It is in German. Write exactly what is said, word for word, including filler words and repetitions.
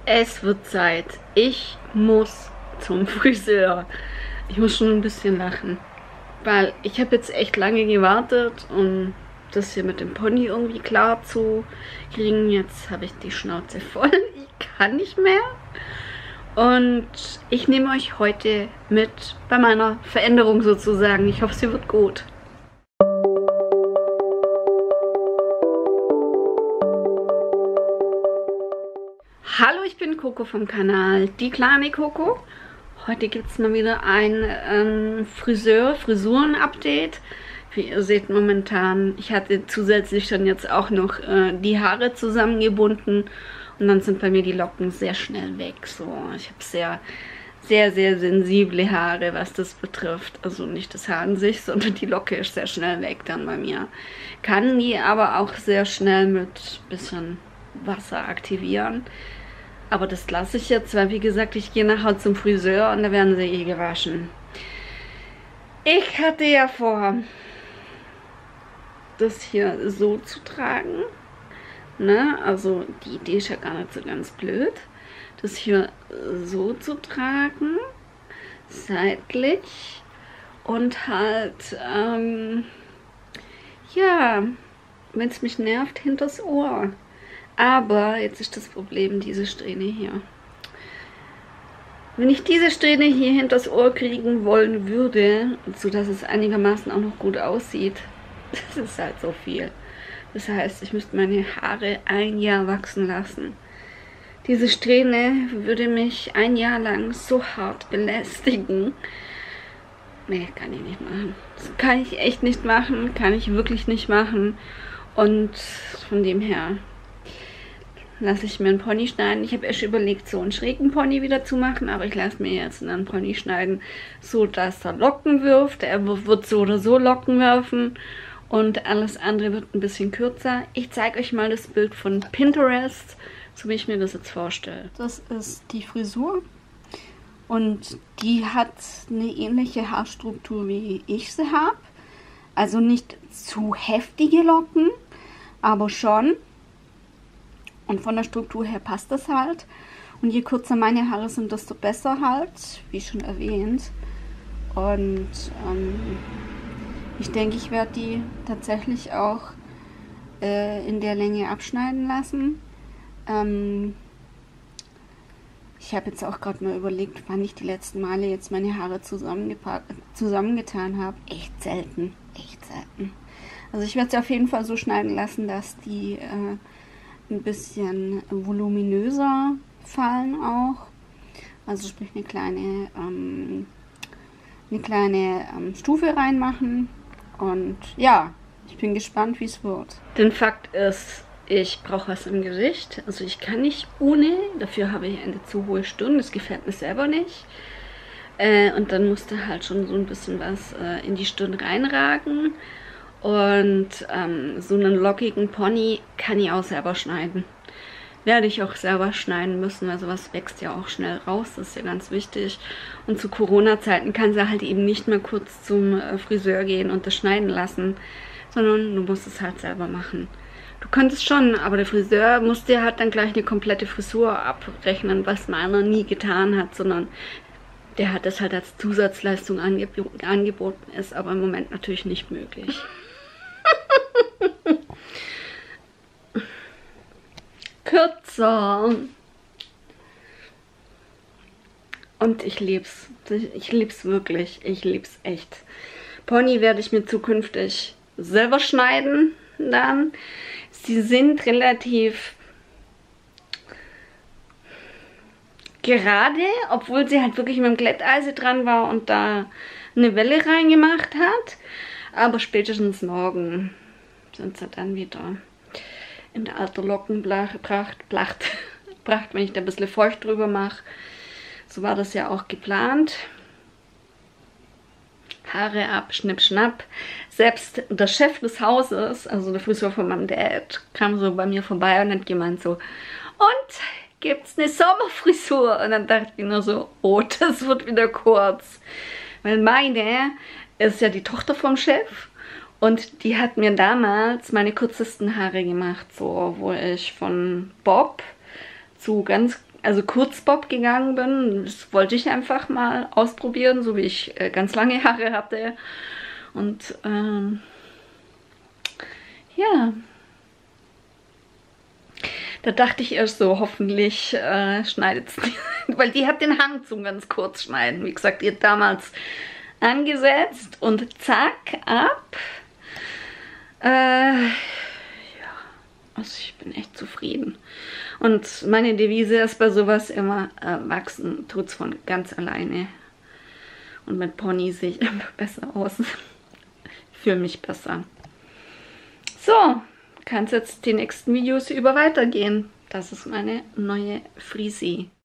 Es wird Zeit. Ich muss zum Friseur. Ich muss schon ein bisschen lachen, weil ich habe jetzt echt lange gewartet, um das hier mit dem Pony irgendwie klar zu kriegen. Jetzt habe ich die Schnauze voll. Ich kann nicht mehr. Und ich nehme euch heute mit bei meiner Veränderung sozusagen. Ich hoffe, sie wird gut. Hallo, ich bin Coco vom Kanal Die kleine Coco. Heute gibt es mal wieder ein ähm, Friseur, Frisuren-Update. Wie ihr seht momentan, ich hatte zusätzlich dann jetzt auch noch äh, die Haare zusammengebunden. Und dann sind bei mir die Locken sehr schnell weg. So, ich habe sehr, sehr, sehr sensible Haare, was das betrifft. Also nicht das Haar an sich, sondern die Locke ist sehr schnell weg dann bei mir. Kann die aber auch sehr schnell mit bisschen Wasser aktivieren. Aber das lasse ich jetzt, weil wie gesagt, ich gehe nachher zum Friseur und da werden sie eh gewaschen. Ich hatte ja vor, das hier so zu tragen. Ne? Also die Idee ist ja gar nicht so ganz blöd. Das hier so zu tragen, seitlich und halt, ähm, ja, wenn es mich nervt, hinters Ohr. Aber jetzt ist das Problem, diese Strähne hier. Wenn ich diese Strähne hier hinters Ohr kriegen wollen würde, sodass es einigermaßen auch noch gut aussieht, das ist halt so viel. Das heißt, ich müsste meine Haare ein Jahr wachsen lassen. Diese Strähne würde mich ein Jahr lang so hart belästigen. Nee, kann ich nicht machen. Das kann ich echt nicht machen, kann ich wirklich nicht machen. Und von dem her lasse ich mir einen Pony schneiden. Ich habe erst überlegt, so einen schrägen Pony wieder zu machen, aber ich lasse mir jetzt einen Pony schneiden, so dass er Locken wirft. Er wird so oder so Locken werfen und alles andere wird ein bisschen kürzer. Ich zeige euch mal das Bild von Pinterest, so wie ich mir das jetzt vorstelle. Das ist die Frisur und die hat eine ähnliche Haarstruktur, wie ich sie habe. Also nicht zu heftige Locken, aber schon. Und von der Struktur her passt das halt. Und je kürzer meine Haare sind, desto besser halt, wie schon erwähnt. Und ähm, ich denke, ich werde die tatsächlich auch äh, in der Länge abschneiden lassen. Ähm, ich habe jetzt auch gerade mal überlegt, wann ich die letzten Male jetzt meine Haare zusammengetan habe. Echt selten, echt selten. Also ich werde sie auf jeden Fall so schneiden lassen, dass die äh, ein bisschen voluminöser fallen auch. Also sprich eine kleine, ähm, eine kleine ähm, Stufe reinmachen. Und ja, ich bin gespannt, wie es wird. Denn Fakt ist, ich brauche was im Gesicht. Also ich kann nicht ohne. Dafür habe ich eine zu hohe Stirn. Das gefällt mir selber nicht. Äh, und dann musste halt schon so ein bisschen was äh, in die Stirn reinragen. Und ähm, so einen lockigen Pony kann ich auch selber schneiden. Werde ich auch selber schneiden müssen, weil sowas wächst ja auch schnell raus, das ist ja ganz wichtig. Und zu Corona-Zeiten kann sie halt eben nicht mehr kurz zum äh, Friseur gehen und das schneiden lassen, sondern du musst es halt selber machen. Du könntest schon, aber der Friseur muss dir halt dann gleich eine komplette Frisur abrechnen, was meiner nie getan hat, sondern der hat das halt als Zusatzleistung angeb angeboten, ist aber im Moment natürlich nicht möglich. Kürzer. Und ich lieb's. Ich lieb's wirklich. Ich lieb's echt. Pony werde ich mir zukünftig selber schneiden dann. Sie sind relativ gerade, obwohl sie halt wirklich mit dem Glätteisen dran war und da eine Welle reingemacht hat. Aber spätestens morgen sind sie dann wieder in der alten Lockenpracht, Pracht, Pracht, wenn ich da ein bisschen feucht drüber mache. So war das ja auch geplant. Haare ab, schnipp, schnapp. Selbst der Chef des Hauses, also der Friseur von meinem Dad, kam so bei mir vorbei und hat gemeint so, und gibt's eine Sommerfrisur? Und dann dachte ich nur so, oh, das wird wieder kurz. Weil meine ist ja die Tochter vom Chef und die hat mir damals meine kürzesten Haare gemacht, so wo ich von Bob zu ganz also Kurzbob gegangen bin. Das wollte ich einfach mal ausprobieren, so wie ich äh, ganz lange Haare hatte. Und ähm, ja, da dachte ich erst so, hoffentlich äh, schneidet es nicht. Weil die hat den Hang zum ganz kurz schneiden. Wie gesagt, die hat damals angesetzt und zack, ab. Äh, ja, also ich bin echt zufrieden. Und meine Devise ist bei sowas immer, äh, wachsen tut's von ganz alleine. Und mit Pony sehe ich einfach besser aus. Ich fühle mich besser. So, kann es jetzt die nächsten Videos über weitergehen. Das ist meine neue Frisur.